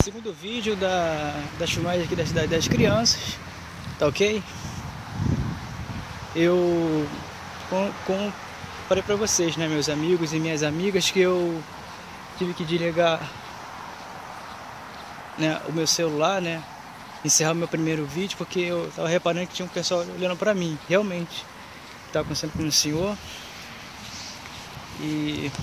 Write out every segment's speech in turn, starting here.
Segundo vídeo das filmagens aqui da Cidade das Crianças, tá ok? Eu falei pra vocês, né, meus amigos e minhas amigas, que eu tive que desligar, né, o meu celular, né, encerrar o meu primeiro vídeo, porque eu tava reparando que tinha um pessoal olhando pra mim, realmente, tava acontecendo com o senhor. E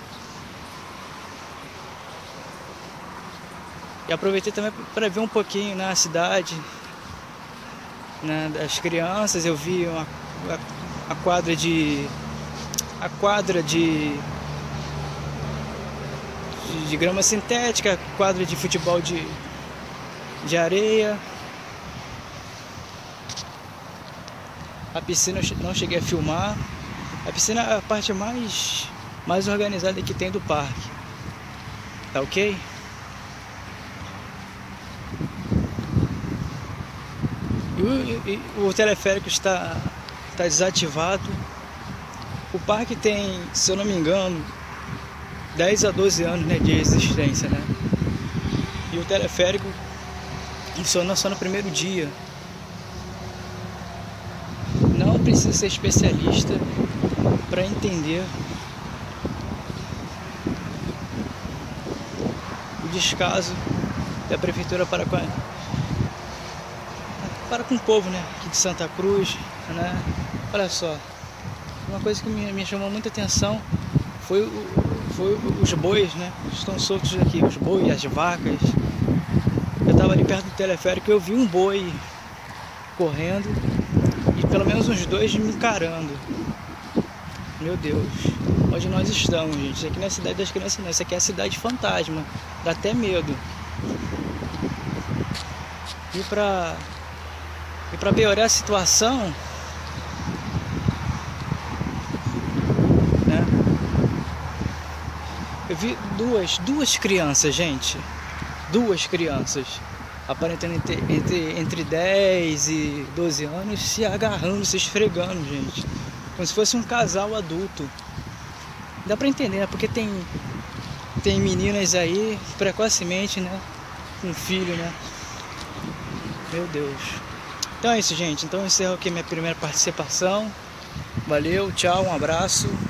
aproveitei também para ver um pouquinho na cidade, né, das crianças. Eu vi a quadra de grama sintética, quadra de futebol de areia. A piscina eu não cheguei a filmar. A piscina é a parte mais organizada que tem do parque, tá ok? E o teleférico está desativado. O parque tem, se eu não me engano, 10 a 12 anos, né, de existência, né? E o teleférico funciona só no primeiro dia. Não precisa ser especialista para entender o descaso da prefeitura para com o povo, né, aqui de Santa Cruz, né? Olha só, uma coisa que me chamou muita atenção foi os bois, né, que estão soltos aqui, os bois, as vacas. Eu estava ali perto do teleférico e eu vi um boi correndo e pelo menos uns dois me encarando. Meu Deus, onde nós estamos, gente? Isso aqui não é a Cidade das Crianças, não. Isso aqui é a cidade fantasma, dá até medo. E pra piorar a situação, né, eu vi duas crianças, gente. Duas crianças, aparentando entre 10 e 12 anos, se agarrando, se esfregando, gente. Como se fosse um casal adulto. Dá pra entender, né? Porque tem meninas aí, precocemente, né, com filho, né? Meu Deus. Então é isso, gente. Então eu encerro aqui minha primeira participação. Valeu, tchau, um abraço.